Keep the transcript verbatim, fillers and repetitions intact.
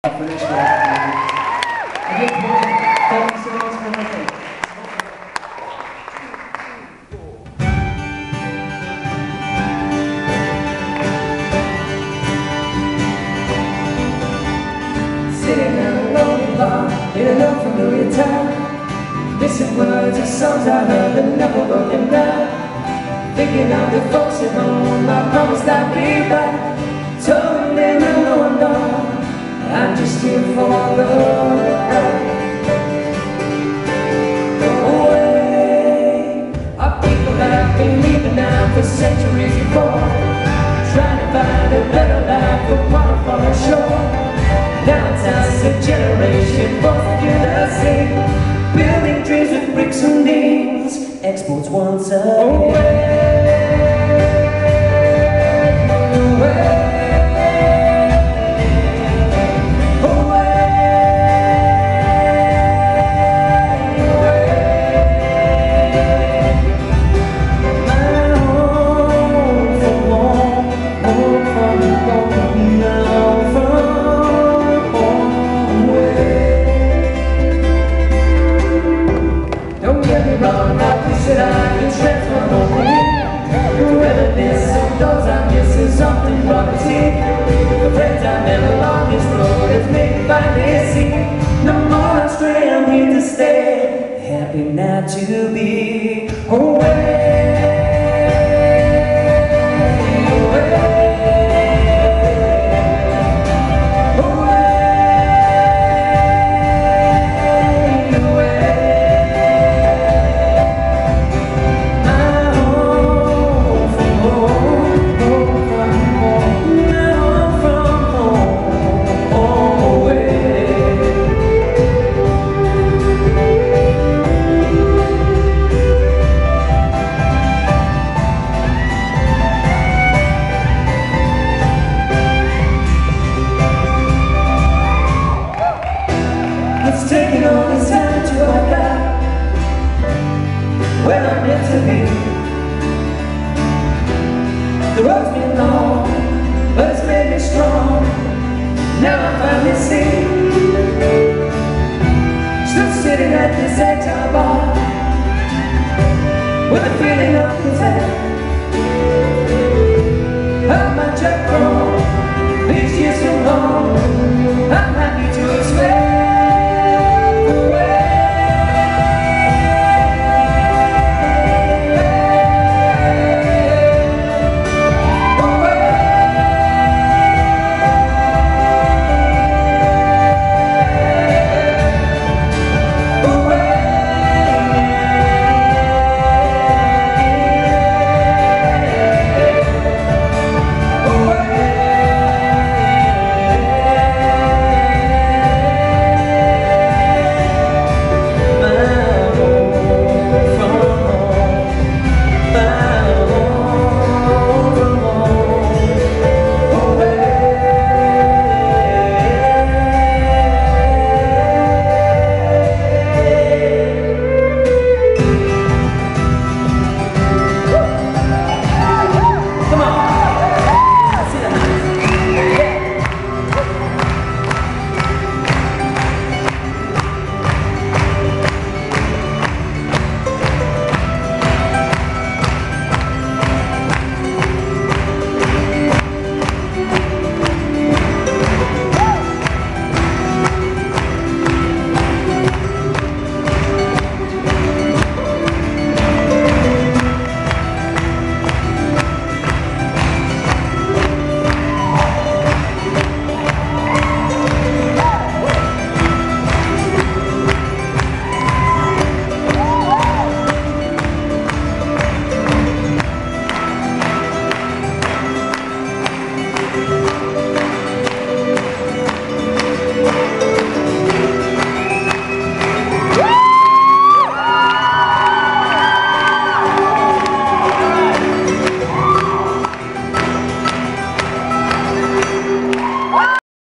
Finish that. Again, thank you so much for everything. Sitting in a lonely bar in an unfamiliar town, missing words of songs I heard that never wrote them down. Thinking of the folks at home, I promised I'd be back. Told them I know I'm gone, I'm just here for the ride. Go away. Our people have been leaving now for centuries before, trying to find a better life for one for a shore. Now it's us, a generation forced to the sea, building dreams with bricks and beams, exports once again. Something brought us here. The friends I met along this road has made me finally see. No more astray, I'm here to stay. Happy not to be away. It's taking all this time to work out where I'm meant to be. The road's been long, but it's made me strong. Now I finally see. Still sitting at this exile bar with a feeling of content. How much I've grown, these years so long, I'm happy.